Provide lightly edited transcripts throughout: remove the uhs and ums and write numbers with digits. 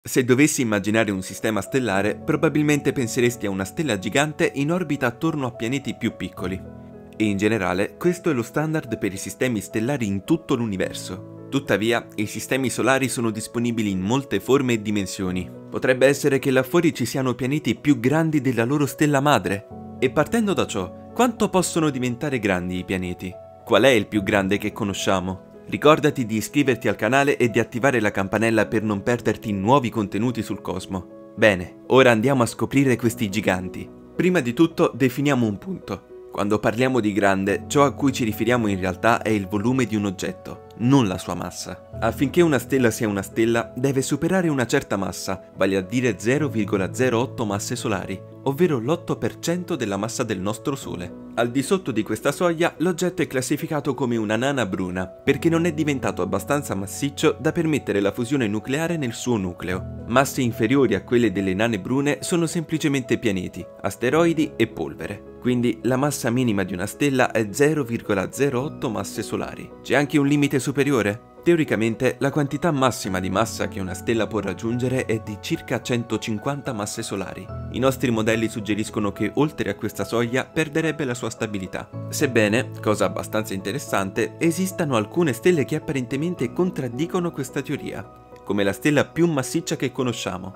Se dovessi immaginare un sistema stellare, probabilmente penseresti a una stella gigante in orbita attorno a pianeti più piccoli. E in generale, questo è lo standard per i sistemi stellari in tutto l'universo. Tuttavia, i sistemi solari sono disponibili in molte forme e dimensioni. Potrebbe essere che là fuori ci siano pianeti più grandi della loro stella madre. E partendo da ciò, quanto possono diventare grandi i pianeti? Qual è il più grande che conosciamo? Ricordati di iscriverti al canale e di attivare la campanella per non perderti nuovi contenuti sul cosmo. Bene, ora andiamo a scoprire questi giganti. Prima di tutto definiamo un punto. Quando parliamo di grande, ciò a cui ci riferiamo in realtà è il volume di un oggetto, non la sua massa. Affinché una stella sia una stella, deve superare una certa massa, vale a dire 0,08 masse solari, ovvero l'8% della massa del nostro Sole. Al di sotto di questa soglia, l'oggetto è classificato come una nana bruna, perché non è diventato abbastanza massiccio da permettere la fusione nucleare nel suo nucleo. Masse inferiori a quelle delle nane brune sono semplicemente pianeti, asteroidi e polvere. Quindi la massa minima di una stella è 0,08 masse solari. C'è anche un limite superiore? Teoricamente, la quantità massima di massa che una stella può raggiungere è di circa 150 masse solari. I nostri modelli suggeriscono che oltre a questa soglia perderebbe la sua stabilità. Sebbene, cosa abbastanza interessante, esistano alcune stelle che apparentemente contraddicono questa teoria, come la stella più massiccia che conosciamo,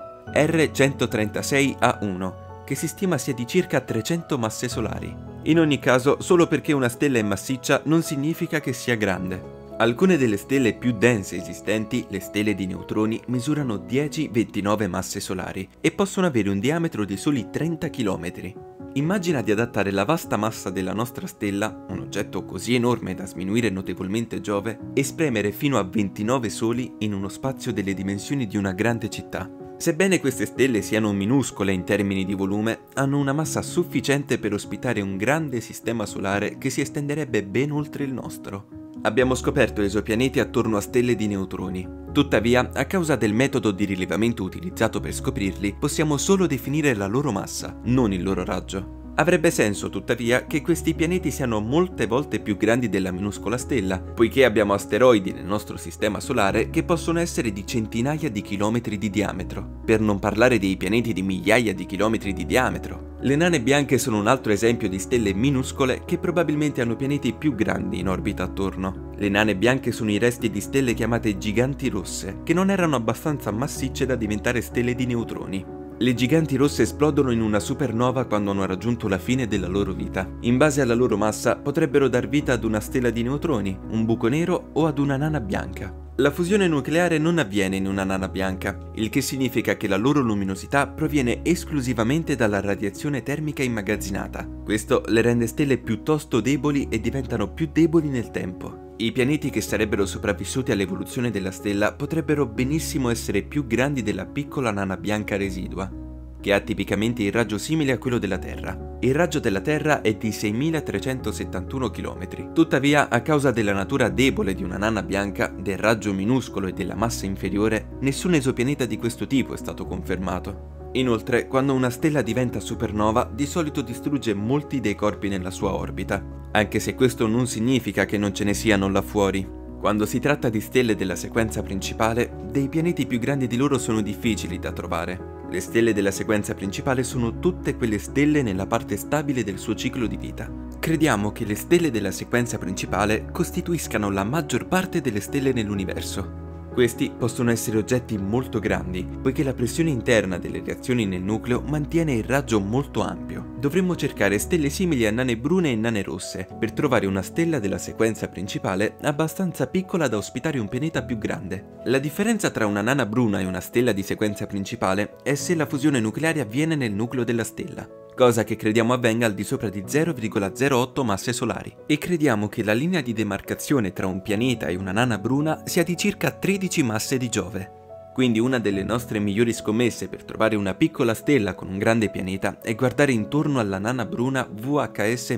R136A1, che si stima sia di circa 300 masse solari. In ogni caso, solo perché una stella è massiccia non significa che sia grande. Alcune delle stelle più dense esistenti, le stelle di neutroni, misurano 10-29 masse solari e possono avere un diametro di soli 30 km. Immagina di adattare la vasta massa della nostra stella, un oggetto così enorme da sminuire notevolmente Giove, e spremere fino a 29 soli in uno spazio delle dimensioni di una grande città. Sebbene queste stelle siano minuscole in termini di volume, hanno una massa sufficiente per ospitare un grande sistema solare che si estenderebbe ben oltre il nostro. Abbiamo scoperto esopianeti attorno a stelle di neutroni. Tuttavia, a causa del metodo di rilevamento utilizzato per scoprirli, possiamo solo definire la loro massa, non il loro raggio. Avrebbe senso, tuttavia, che questi pianeti siano molte volte più grandi della minuscola stella, poiché abbiamo asteroidi nel nostro sistema solare che possono essere di centinaia di chilometri di diametro, per non parlare dei pianeti di migliaia di chilometri di diametro. Le nane bianche sono un altro esempio di stelle minuscole che probabilmente hanno pianeti più grandi in orbita attorno. Le nane bianche sono i resti di stelle chiamate giganti rosse, che non erano abbastanza massicce da diventare stelle di neutroni. Le giganti rosse esplodono in una supernova quando hanno raggiunto la fine della loro vita. In base alla loro massa potrebbero dar vita ad una stella di neutroni, un buco nero o ad una nana bianca. La fusione nucleare non avviene in una nana bianca, il che significa che la loro luminosità proviene esclusivamente dalla radiazione termica immagazzinata. Questo le rende stelle piuttosto deboli e diventano più deboli nel tempo. I pianeti che sarebbero sopravvissuti all'evoluzione della stella potrebbero benissimo essere più grandi della piccola nana bianca residua, che ha tipicamente il raggio simile a quello della Terra. Il raggio della Terra è di 6.371 km. Tuttavia, a causa della natura debole di una nana bianca, del raggio minuscolo e della massa inferiore, nessun esopianeta di questo tipo è stato confermato. Inoltre, quando una stella diventa supernova, di solito distrugge molti dei corpi nella sua orbita, anche se questo non significa che non ce ne siano là fuori. Quando si tratta di stelle della sequenza principale, dei pianeti più grandi di loro sono difficili da trovare. Le stelle della sequenza principale sono tutte quelle stelle nella parte stabile del suo ciclo di vita. Crediamo che le stelle della sequenza principale costituiscano la maggior parte delle stelle nell'universo. Questi possono essere oggetti molto grandi, poiché la pressione interna delle reazioni nel nucleo mantiene il raggio molto ampio. Dovremmo cercare stelle simili a nane brune e nane rosse, per trovare una stella della sequenza principale abbastanza piccola da ospitare un pianeta più grande. La differenza tra una nana bruna e una stella di sequenza principale è se la fusione nucleare avviene nel nucleo della stella, cosa che crediamo avvenga al di sopra di 0,08 masse solari. E crediamo che la linea di demarcazione tra un pianeta e una nana bruna sia di circa 13 masse di Giove. Quindi una delle nostre migliori scommesse per trovare una piccola stella con un grande pianeta è guardare intorno alla nana bruna VHS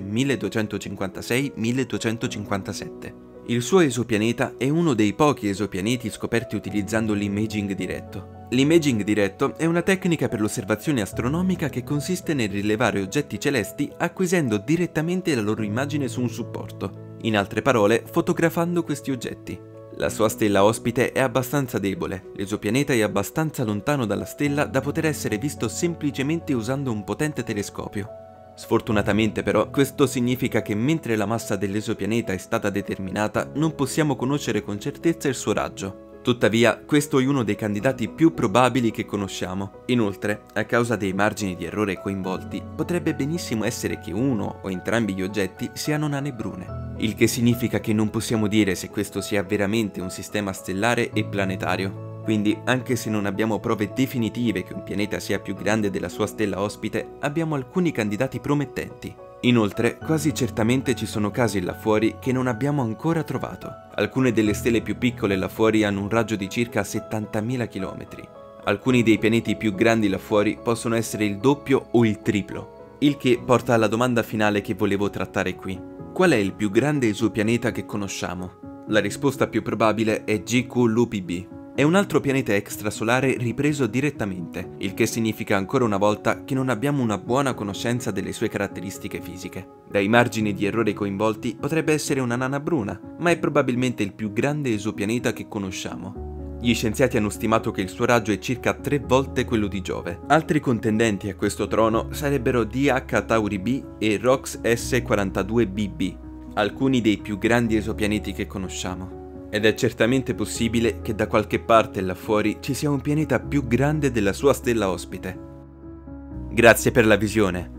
1256-1257. Il suo esopianeta è uno dei pochi esopianeti scoperti utilizzando l'imaging diretto. L'imaging diretto è una tecnica per l'osservazione astronomica che consiste nel rilevare oggetti celesti acquisendo direttamente la loro immagine su un supporto. In altre parole, fotografando questi oggetti. La sua stella ospite è abbastanza debole, l'esopianeta è abbastanza lontano dalla stella da poter essere visto semplicemente usando un potente telescopio. Sfortunatamente però, questo significa che mentre la massa dell'esopianeta è stata determinata, non possiamo conoscere con certezza il suo raggio. Tuttavia, questo è uno dei candidati più probabili che conosciamo. Inoltre, a causa dei margini di errore coinvolti, potrebbe benissimo essere che uno o entrambi gli oggetti siano nane brune, il che significa che non possiamo dire se questo sia veramente un sistema stellare e planetario. Quindi, anche se non abbiamo prove definitive che un pianeta sia più grande della sua stella ospite, abbiamo alcuni candidati promettenti. Inoltre, quasi certamente ci sono casi là fuori che non abbiamo ancora trovato. Alcune delle stelle più piccole là fuori hanno un raggio di circa 70.000 km. Alcuni dei pianeti più grandi là fuori possono essere il doppio o il triplo. Il che porta alla domanda finale che volevo trattare qui. Qual è il più grande esopianeta che conosciamo? La risposta più probabile è GQ-LUPB. È un altro pianeta extrasolare ripreso direttamente, il che significa ancora una volta che non abbiamo una buona conoscenza delle sue caratteristiche fisiche. Dai margini di errore coinvolti potrebbe essere una nana bruna, ma è probabilmente il più grande esopianeta che conosciamo. Gli scienziati hanno stimato che il suo raggio è circa 3 volte quello di Giove. Altri contendenti a questo trono sarebbero DH Tauri B e ROX S42BB, alcuni dei più grandi esopianeti che conosciamo. Ed è certamente possibile che da qualche parte là fuori ci sia un pianeta più grande della sua stella ospite. Grazie per la visione.